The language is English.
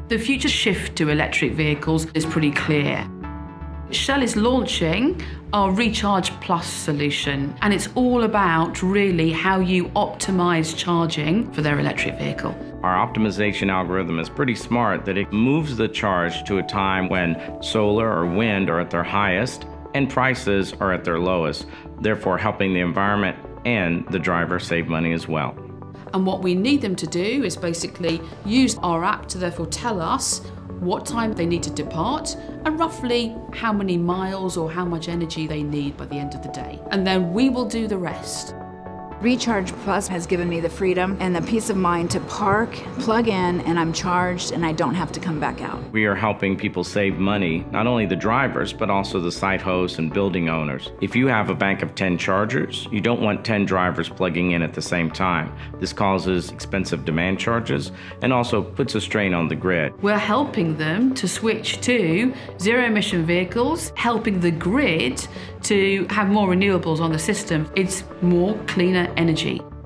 The future shift to electric vehicles is pretty clear. Shell is launching our RechargePlus solution, and it's all about really how you optimise charging for their electric vehicle. Our optimization algorithm is pretty smart that it moves the charge to a time when solar or wind are at their highest and prices are at their lowest, therefore helping the environment and the driver save money as well. And what we need them to do is basically use our app to therefore tell us what time they need to depart and roughly how many miles or how much energy they need by the end of the day. And then we will do the rest. RechargePlus has given me the freedom and the peace of mind to park, plug in, and I'm charged and I don't have to come back out. We are helping people save money, not only the drivers, but also the site hosts and building owners. If you have a bank of 10 chargers, you don't want 10 drivers plugging in at the same time. This causes expensive demand charges and also puts a strain on the grid. We're helping them to switch to zero-emission vehicles, helping the grid to have more renewables on the system. It's more cleaner energy.